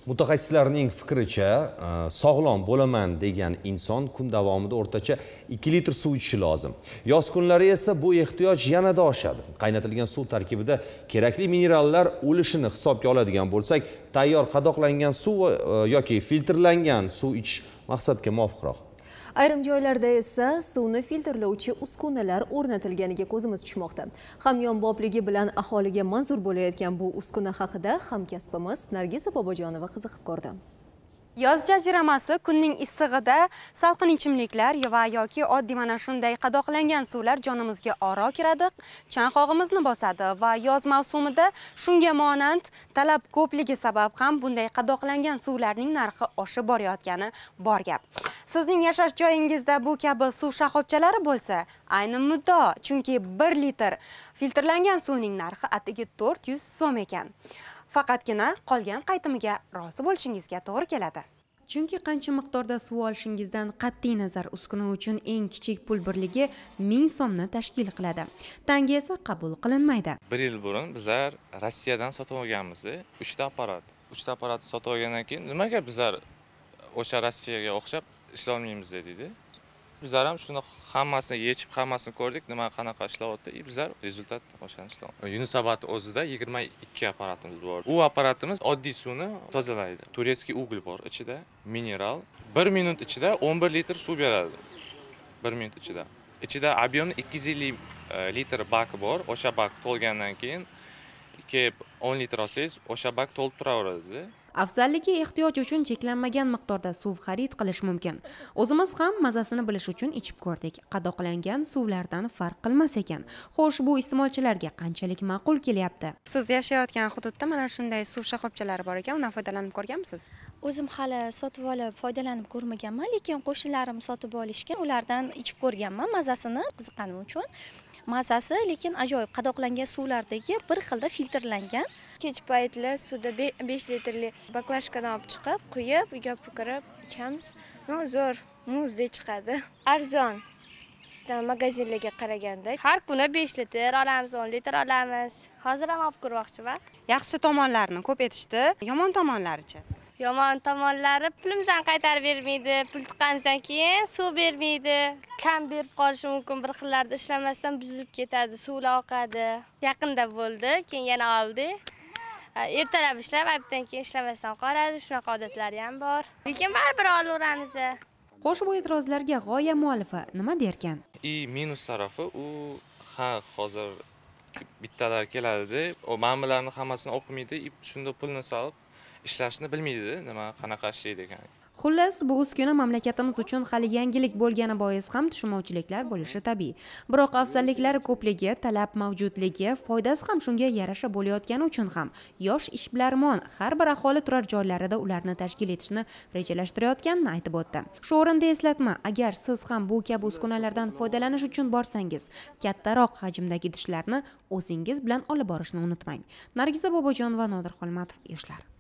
Mutaxassislarning fikricha, sog'lom bo'laman degan inson kun davomida o'rtacha 2 litr suv ichishi lozim. Yoz kunlari esa bu ehtiyoj yanada oshadi. Qaynatilgan suv tarkibida kerakli minerallar o'lishini hisobga oladigan bo'lsak, tayyor qadoqlangan suv yoki filtrlangan suv ichish maqsadga muvofiqroq. Ayrim joylarda esa suvni filtrlovchi uskunalar o'rnatilganiga ko'zimiz tushmoqda. Hamyonbopligi bilan aholiga manzur bo'layotgan bu uskuna haqida hamkasbimiz Nargiza Bobojonova qiziqib ko'rdi. Yoz jaziramasi kunning issig'ida salqin ichimliklar va yoki oddiy mana shunday qadoqlangan suvlar jonimizga oro kiradi, chanqog'imizni bosadi va yoz mavsumida shunga monand talab ko'pligi sabab ham bunday qadoqlangan suvlarning narxi oshib borayotgani bor gap. Sizning yashash joyingizda bu kabi suv shoxobchalari bo'lsa, ayni muddao, chunki 1 litr filtrlangan suvning narxi atigi 400 so'm ekan. Faqatgina qolgan qaytimiga rozi bo'lishingizga to'g'ri keladi. Chunki qancha miqdorda suv olishingizdan qat'iy nazar uskuna uchun eng kichik pul birligi 1000 so'mni tashkil qiladi. Tangi esa qabul qilinmaydi. 1 yil burun bizlar Rossiyadan sotib olganmiz, 3 ta apparat. 3 ta apparatni sotib olgandan keyin nimaga bizlar o'sha Rossiyaga o'xshab ishlay olmaymiz dedi. Bizlar ham shuni hammasini yechib, hammasini ko'rdik, nima qanaqa ishlayapti. Bizlar rezultat o'shani ishlayapmiz. Yunusobod o'zida 22 apparatimiz bor. U apparatimiz oddiy suvni tozalaydi. Turskiy ugl bor ichida, mineral. 1 minut ichida 11 litr suv beradi. 1 minut ichida. Ichida ob'yemi 250 litr bak bor. O'sha bak to'lgandan keyin kelib 10 litr olsangiz, o'sha bak to'lib turaveradi. Afzalligi ehtiyoj uchun cheklanmagan miqdorda suv xarid qilish mumkin. O'zimiz ham mazasini bilish uchun ichib ko'rdik. Qadoqlangan suvlardan farq qilmas ekan. Xo'sh, bu iste'molchilarga qanchalik ma'qul kelyapti? Siz yashayotgan hududda mana shunday suv shoxobchalari bor ekan, undan foydalanib ko'rganmisiz? O'zim hali sotib olib foydalanib ko'rmaganman, lekin qo'shnilarim sotib olishgan, ulardan ichib ko'rganman mazasini qiziqqanim uchun. Mazasi lekin ajoyib, qadoqlangan suvlardagi bir xilda filtrlangan. Kech paytlar suvda 5 litrli baklashkadan olib chiqib, quyib, uyga kirib ichamiz. Zo'r, muzdek chiqadi. Arzon. Magazinlarga qaraganda har kuni 5 litr olamiz, 10 litr olamiz. Hozir ham olib ko'rmoqchiman. Yaxshi tomonlarini ko'p aytishdi, yomon tomonlarichi? Yomon tomonlari pulimizdan qaytarib bermaydi, pul tiqqanimizdan keyin suv bermaydi. Kam berib qolishi mumkin, bir xillarda ishlamasdan buzilib ketadi, suvlar oqadi. Yaqinda bo'ldi, keyin yana oldi. Ertalab ishlab, aytdan keyin ishlamasdan qoladi, shunaqa odatlari ham bor. Lekin baribir olaveramiz. Xo'sh, bu e'tirozlarga g'oya muallifi nima derkan? Minus tarafi u hozir bittalar keladi, o manbalarning hammasini o'qimaydi, shunda pulni solib ishlashni bilmaydi, nima qanaqa ishlaydi ekan. Xullas, bu uskuna mamlakatimiz uchun hali yangilik bo'lgani bois ham tushunmovchiliklar bo'lishi tabiiy. Biroq afzalliklari ko'pligi, talab mavjudligi, foydasi ham shunga yarasha bo'layotgani uchun ham yosh ishbilarmon har bir aholi turar joylarida ularni tashkil etishni rejalashtirayotganini aytib o'tdi. Shu o'rinda eslatma, agar siz ham bu kabi uskunalardan foydalanish uchun borsangiz, kattaroq hajmdagi idishlarni o'zingiz bilan olib borishni unutmang. Nargiza Bobojonova, Nodir Xolmatov, Yoshlar.